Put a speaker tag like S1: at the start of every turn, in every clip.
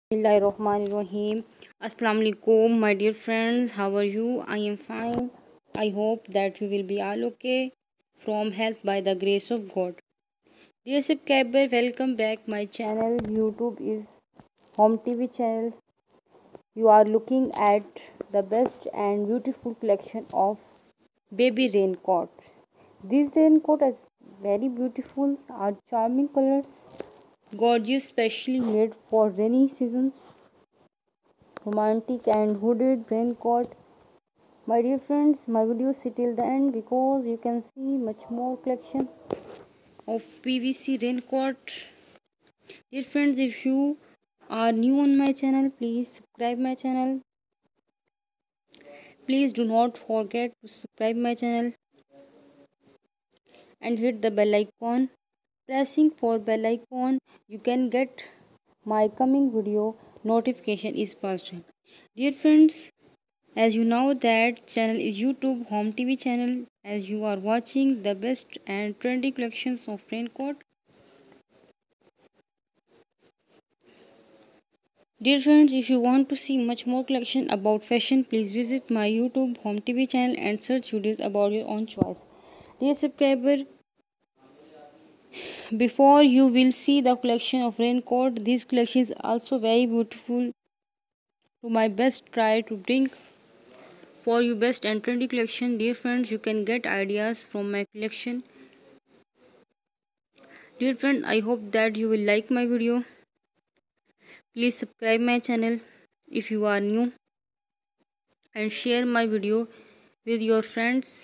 S1: Bismillahirrahmanirrahim. Assalamu alaikum, my dear friends. How are you? I am fine. I hope that you will be all okay from health by the grace of God. Dear subscriber, welcome back my channel. YouTube is Home TV channel. You are looking at the best and beautiful collection of baby raincoats. These raincoats are very beautiful, are charming colors, gorgeous, specially made for rainy seasons. Romantic and hooded raincoat. My dear friends, my video see till the end because you can see much more collections of PVC raincoat. Dear friends, if you are new on my channel, please subscribe my channel. Please do not forget to subscribe my channel and hit the bell icon. Pressing for bell icon, you can get my coming video notification is first. Dear friends, as you know that channel is YouTube Home TV channel, as you are watching the best and trendy collections of raincoat. Dear friends, if you want to see much more collection about fashion, please visit my YouTube Home TV channel and search videos about your own choice. Dear subscriber, before you will see the collection of raincoat, this collection is also very beautiful. To my best try to bring for you best and trendy collection. Dear friends, you can get ideas from my collection. Dear friend, I hope that you will like my video. Please subscribe my channel if you are new and share my video with your friends.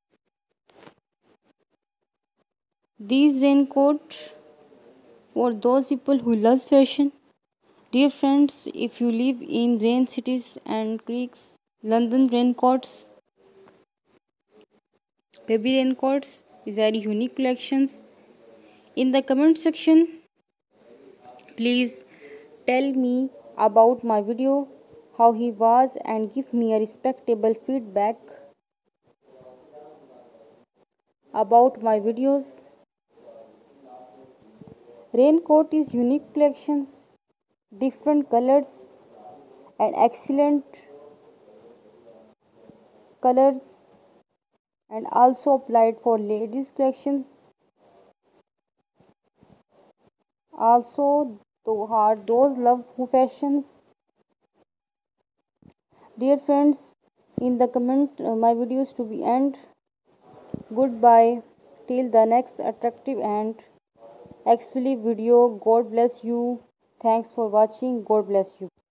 S1: These raincoats for those people who love fashion. Dear friends, if you live in rain cities and creeks, London raincoats, baby raincoats is very unique collections. In the comment section, please tell me about my video, how he was, and give me a respectable feedback about my videos. Raincoat is unique collections, different colors and excellent colors, and also applied for ladies collections. Also are those love who fashions. Dear friends, in the comment my videos to be end. Goodbye till the next attractive and actually video. God bless you. Thanks for watching. God bless you.